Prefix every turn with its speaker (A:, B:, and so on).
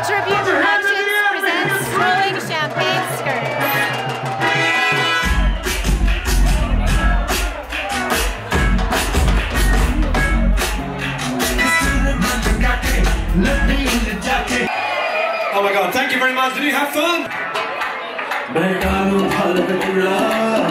A: Tribute Productions presents Strolling Champagne Skirt.
B: Oh my God, thank you very much. Did you have fun?